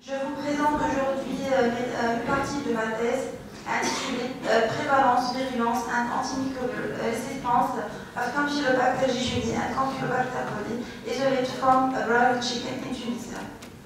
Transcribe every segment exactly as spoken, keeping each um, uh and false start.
Je vous présente aujourd'hui euh, une partie de ma thèse intitulée euh, Prévalence, virulence and antimicrobial resistance of Campylobacter jejuni and Campylobacter coli isolate from a broiled chicken in Tunisia.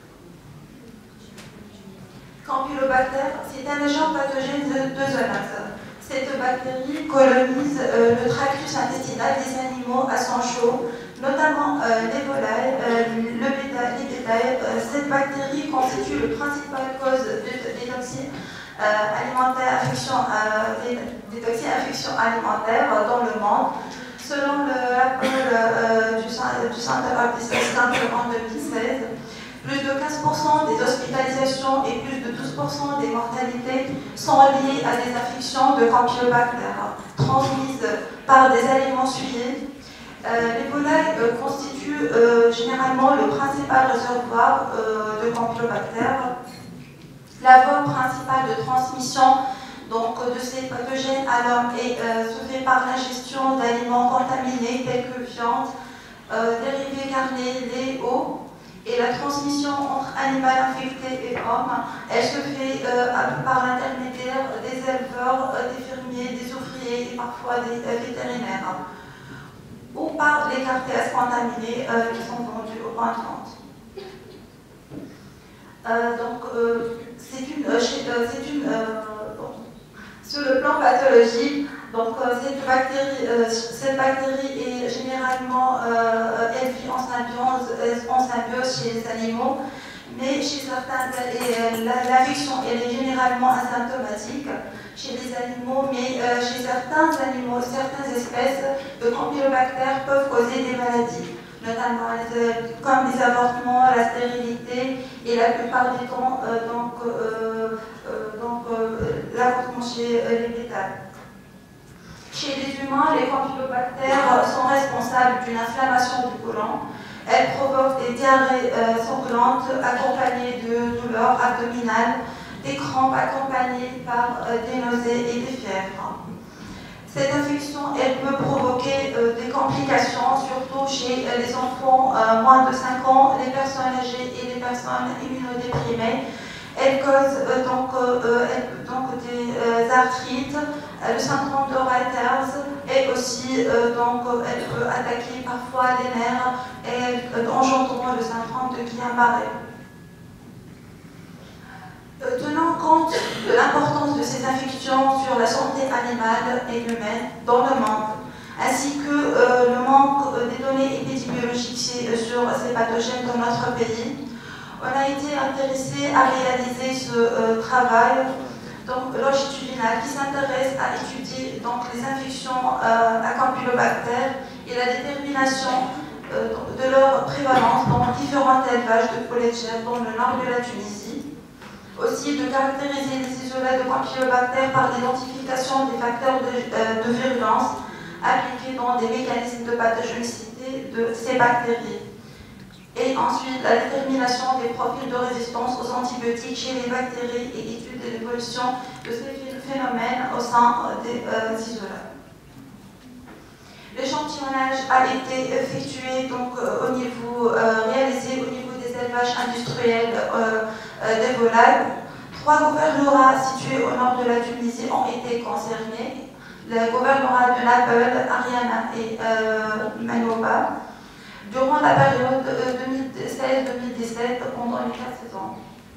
Campylobacter, c'est un agent pathogène de, de zoonose. Cette bactérie colonise euh, le tractus intestinal des animaux à sang chaud, notamment euh, les volailles, euh, le bétail, les bétails. Euh, cette bactérie constitue le principal cause de, des toxines euh, alimentaires, infections, euh, des, des toxines infections alimentaires euh, dans le monde. Selon le rapport euh, du, du Center of Disease Control en deux mille seize, plus de quinze pour cent des hospitalisations et plus de douze pour cent des mortalités sont liées à des infections de Campylobacter transmises par des aliments souillés. Euh, les volailles euh, constituent euh, généralement le principal réservoir euh, de Campylobacter. La voie principale de transmission donc, de ces pathogènes à l'homme euh, se fait par l'ingestion d'aliments contaminés tels que viande, euh, dérivés carnés, lait, eau. Et la transmission entre animal infecté et homme, elle se fait euh, par l'intermédiaire des éleveurs, euh, des fermiers, des ouvriers et parfois des euh, vétérinaires, ou par les cartels contaminés euh, qui sont vendus au point de vente. Euh, donc, euh, c'est une, euh, c'est une euh, bon, sur le plan pathologique, donc euh, cette bactérie, euh, cette bactérie est généralement, euh, elle vit en symbiose, en symbiose chez les animaux, mais chez certains, l'infection elle est généralement asymptomatique chez les animaux, mais euh, chez certains animaux, certaines espèces de Campylobacter peuvent causer des maladies, notamment les, comme les avortements, la stérilité et la plupart du temps euh, donc, euh, euh, donc euh, l'avortement chez euh, les bétails. Chez les humains, les Campylobacter sont responsables d'une inflammation du côlon. Elles provoquent des diarrhées euh, sanglantes accompagnées de douleurs abdominales, des crampes accompagnées par euh, des nausées et des fièvres. Cette infection, elle peut provoquer euh, des complications, surtout chez euh, les enfants euh, moins de cinq ans, les personnes âgées et les personnes immunodéprimées. Elle cause euh, donc, euh, elle, donc des euh, arthrites, euh, le syndrome de Reuters, et aussi euh, donc, elle peut attaquer parfois les nerfs et euh, engendrant le syndrome de Guillain-Barré. Euh, tenant compte de l'importance de ces infections sur la santé animale et humaine dans le monde, ainsi que euh, le manque euh, des données épidémiologiques euh, sur ces pathogènes dans notre pays, on a été intéressé à réaliser ce euh, travail donc, longitudinal qui s'intéresse à étudier donc, les infections euh, à Campylobacter et la détermination euh, de leur prévalence dans différents élevages de poulets de chèvre dans le nord de la Tunisie. Aussi de caractériser les isolats de Campylobacter par l'identification des facteurs de, euh, de virulence appliqués dans des mécanismes de pathogénicité de ces bactéries. Et ensuite, la détermination des profils de résistance aux antibiotiques chez les bactéries et étude de l'évolution de ces phénomènes au sein des euh, isolats. L'échantillonnage a été effectué donc, euh, au niveau, euh, réalisé au niveau des élevages industriels euh, euh, des volailles. Trois gouvernorats situés au nord de la Tunisie ont été concernés. Le gouvernorat de Naples, Ariana et euh, Manoba. Durant la période deux mille seize deux mille dix-sept, pendant les quatre saisons.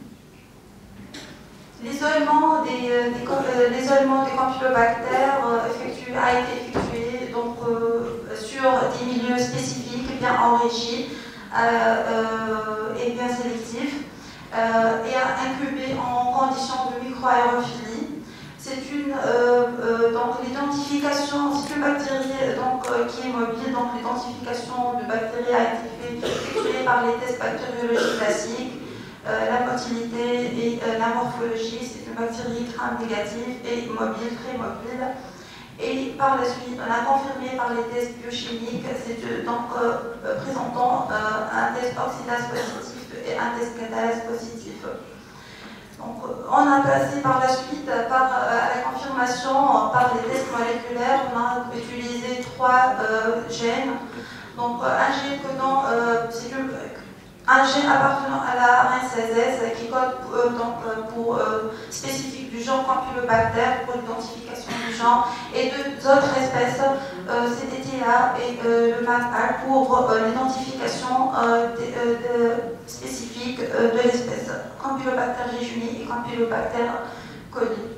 L'isolement des, des, euh, l'isolement des Campylobacter euh, effectué, a été effectué donc, euh, sur des milieux spécifiques, bien enrichis euh, euh, et bien sélectifs, euh, et incubés en conditions de microaérophilie. C'est une euh, euh, donc l'identification, c'est une bactérie donc, euh, qui est mobile, donc l'identification de bactéries a été effectuée par les tests bactériologiques classiques, euh, la motilité et euh, la morphologie. C'est une bactérie gram négative et mobile, très mobile. Et par la suite, on a confirmé par les tests biochimiques, c'est donc euh, présentant euh, un test oxydase positif et un test catalase positif. Donc, on a passé par la suite, par euh, la confirmation, par les tests moléculaires, on a utilisé trois euh, gènes. Donc, un gène codant, euh, un gène appartenant à la reine seize qui code euh, donc, pour, euh, spécifique du genre Campylobacter pour l'identification du genre, et deux autres espèces, euh, C D T A et euh, le M A P pour euh, l'identification euh, de, de, spécifique euh, de l'espèce Campylobacter jejuni et Campylobacter coli.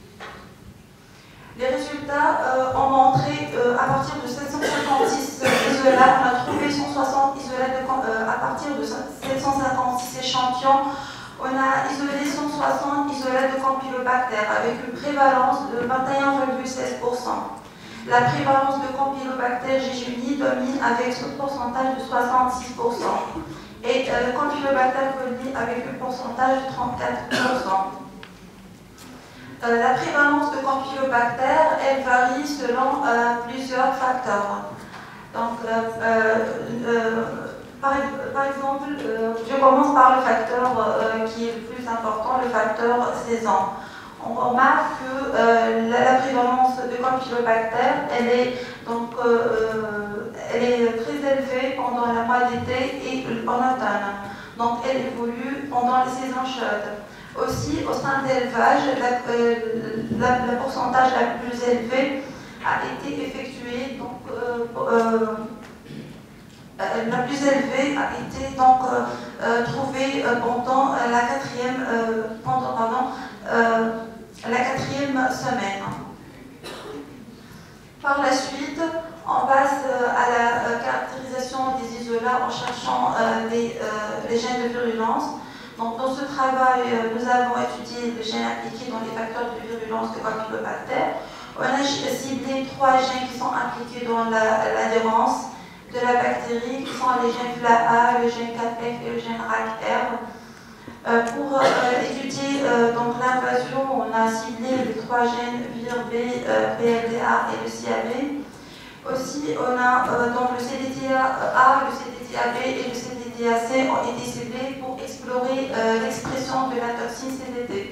Les résultats euh, ont montré euh, à partir de sept cent cinquante-six isolats, on a trouvé cent soixante isolats de, euh, à partir de sept cent cinquante-six échantillons, on a isolé cent soixante isolats de Campylobacter avec une prévalence de vingt et un virgule seize pour cent. La prévalence de Campylobacter jejuni domine avec un pourcentage de soixante-six pour cent et euh, Campylobacter coli avec un pourcentage de trente-quatre pour cent. Euh, la prévalence de Campylobacter, elle varie selon euh, plusieurs facteurs. Donc, euh, euh, par, par exemple, euh, je commence par le facteur euh, qui est le plus important, le facteur saison. On remarque que euh, la, la prévalence de Campylobacter, elle est, donc, euh, elle est très élevée pendant la mois d'été et en automne. Donc, elle évolue pendant les saisons chaudes. Aussi, au sein de l'élevage, la, euh, la, la pourcentage la plus élevée a été effectuée, donc, euh, euh, la plus élevée a été donc euh, trouvée pendant la quatrième, euh, pendant, pardon, euh, la quatrième semaine. Par la suite, on passe à la caractérisation des isolats en cherchant euh, les, euh, les gènes de virulence. Donc, dans ce travail, nous avons étudié les gènes impliqués dans les facteurs de virulence de Campylobacter. On a ciblé trois gènes qui sont impliqués dans l'adhérence de la bactérie, qui sont les gènes F L A A, le gène quatre F et le gène R A C R. Euh, pour euh, étudier euh, l'invasion, on a ciblé les trois gènes V I R B, euh, P L D A et le C A B. Aussi, on a euh, donc le C D T A, le C D T A B et le C D T A C ont été ciblés pour explorer euh, l'expression de la toxine C D T.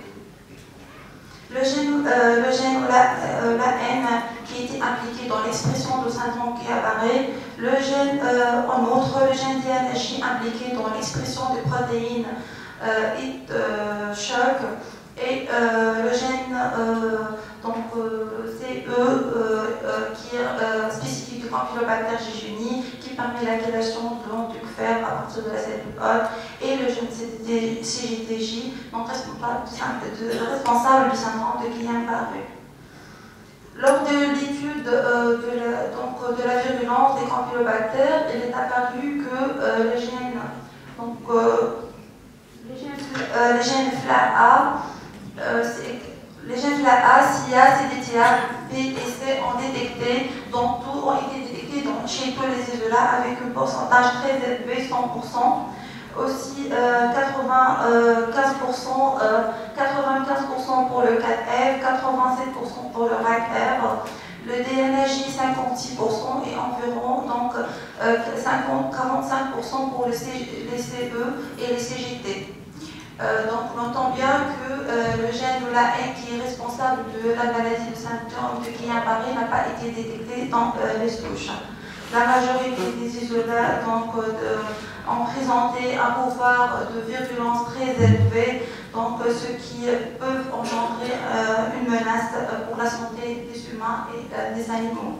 Le gène, euh, le gène la, euh, la N qui était impliqué dans l'expression du syndrome Guillain-Barré, le gène, euh, en outre, le gène D N J impliqué dans l'expression de protéines euh, et euh, choc, et euh, le gène euh, donc, euh, C E euh, euh, qui est euh, spécifique du Campylobacter jejuni, qui permet l'activation de l'onde du fer à partir de la cellule hôte, et le gène C G T J, donc responsable, de, de, responsable du syndrome de Guillain-Barré. Lors de l'étude euh, de, la, donc, de la virulence des Campylobacter, il est apparu que euh, les gènes, donc, euh, les gènes, euh, les gènes F L A A, Euh, les gènes F L A A, C I A, C D T A, B et C ont détecté, donc tous ont été détectés donc, chez tous les isolats avec un pourcentage très élevé, cent pour cent. Aussi euh, quatre-vingt-quinze pour cent, euh, quatre-vingt-quinze pour cent pour le quatre F, quatre-vingt-sept pour cent pour le R A C R, le D N J cinquante-six pour cent et environ donc, euh, quarante-cinq pour cent pour les, C, les C E et les C G T. Euh, donc on entend bien que euh, le gène ou la N qui est responsable de la maladie de symptômes de Guillain-Barré n'a pas été détecté dans euh, les souches. La majorité des isolats donc, euh, de, ont présenté un pouvoir de virulence très élevé, donc euh, ce qui peut engendrer euh, une menace pour la santé des humains et euh, des animaux.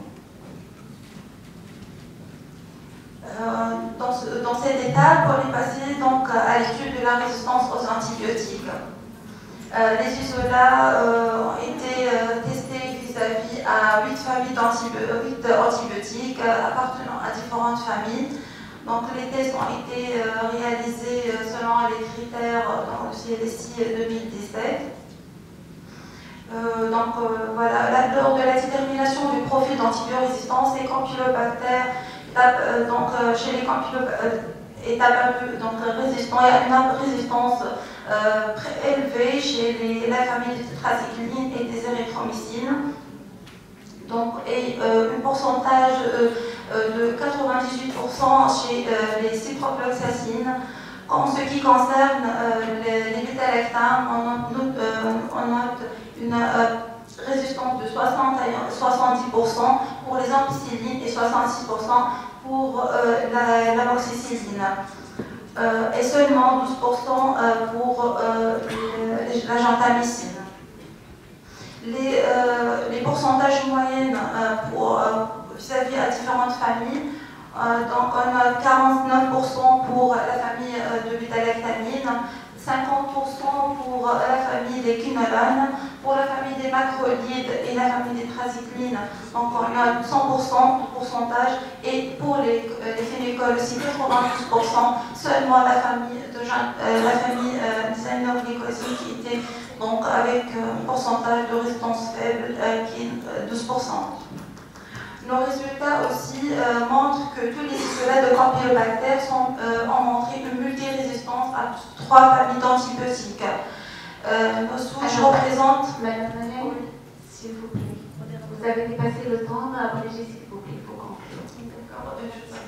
Euh, dans, ce, dans cette étape, on est passé donc, à l'étude de la résistance aux antibiotiques. Euh, les isolats euh, ont été euh, testés vis-à-vis à huit familles d'antibiotiques euh, appartenant à différentes familles. Donc les tests ont été euh, réalisés euh, selon les critères dans le C L S I deux mille dix-sept. Euh, donc euh, voilà, là, lors de la détermination du profil d'antibiorésistance, les Campylobacter Euh, donc, euh, chez les Campylobacter euh, est apparu donc, résistant, il y a une résistance euh, très élevée chez les, la famille des tétracyclines et des érythromycines. Donc, et euh, un pourcentage euh, euh, de quatre-vingt-dix-huit pour cent chez euh, les ciprofloxacines. En ce qui concerne euh, les, les bêta-lactams, on note, euh, on note une euh, résistance de soixante à soixante-dix pour cent pour les ampicillines et soixante-six pour cent pour euh, l'amoxicilline. euh, et seulement douze pour cent euh, pour euh, la gentamicine. Les, euh, les pourcentages moyennes euh, pour vis-à-vis à différentes familles, euh, donc on a quarante-neuf pour cent pour la famille euh, de bêta-lactamine, cinquante pour cent pour la famille des quinolones, pour la famille des macrolides et la famille des praziklines, donc on a cent pour cent de pourcentage, et pour les, les phénicols aussi quatre-vingt-douze pour cent, seulement la famille de euh, la famille euh, des aminoglycosides qui était donc avec euh, un pourcentage de résistance faible euh, qui est euh, douze pour cent. Nos résultats aussi euh, montrent que tous les isolats de campylobactères sont, euh, ont montré une multirésistance à trois familles d'antibiotiques. Euh, nos souches représentent... Madame Manet, oui. S'il vous plaît. Vous avez dépassé le temps, abrégé s'il vous plaît, il faut conclure. D'accord,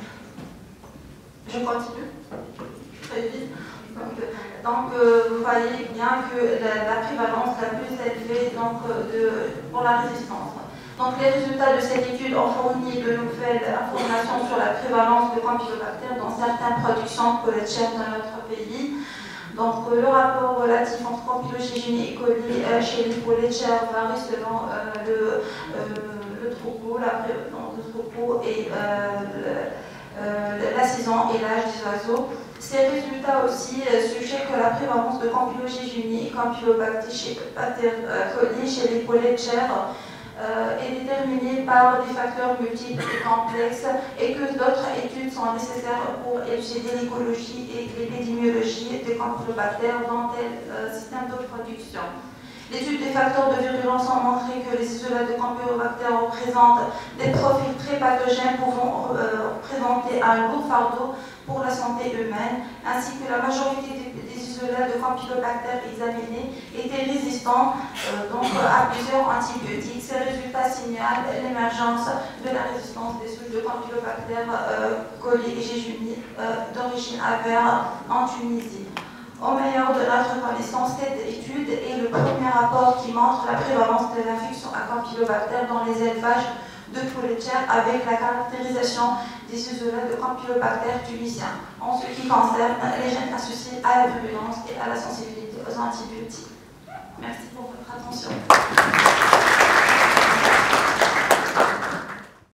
je continue. Très vite. Donc, donc euh, vous voyez bien que la, la prévalence la plus élevée donc, de, pour la résistance. Donc les résultats de cette étude ont fourni de nouvelles informations sur la prévalence de campylobactères dans certaines productions polletières dans notre pays. Donc euh, le rapport relatif entre campylogénie et coli euh, chez les polletières varie selon euh, le, euh, le troupeau, la prévalence du troupeau et euh, le, euh, la saison et l'âge des oiseaux. Ces résultats aussi euh, suggèrent que la prévalence de campylogénie et campylobacter chez, euh, coli chez les polletières Euh, est déterminée par des facteurs multiples et complexes et que d'autres études sont nécessaires pour élucider l'écologie et l'épidémiologie des campylobactères dans tel euh, système de production. L'étude des facteurs de virulence a montré que les isolats de campylobactères représentent des profils très pathogènes pouvant euh, représenter un lourd fardeau pour la santé humaine, ainsi que la majorité des, des isolats de campylobactères examinés étaient résistants euh, donc, à plusieurs antibiotiques. Ces résultats signalent l'émergence de la résistance des souches de campylobactères euh, coli et jejuni euh, d'origine aviaire en Tunisie. Au meilleur de notre connaissance, cette étude est le premier rapport qui montre la prévalence de l'infection à campylobactères dans les élevages de polletières avec la caractérisation des isolats de campylobactères tunisiens en ce qui concerne les gènes associés à la virulence et à la sensibilité aux antibiotiques. Merci pour votre attention.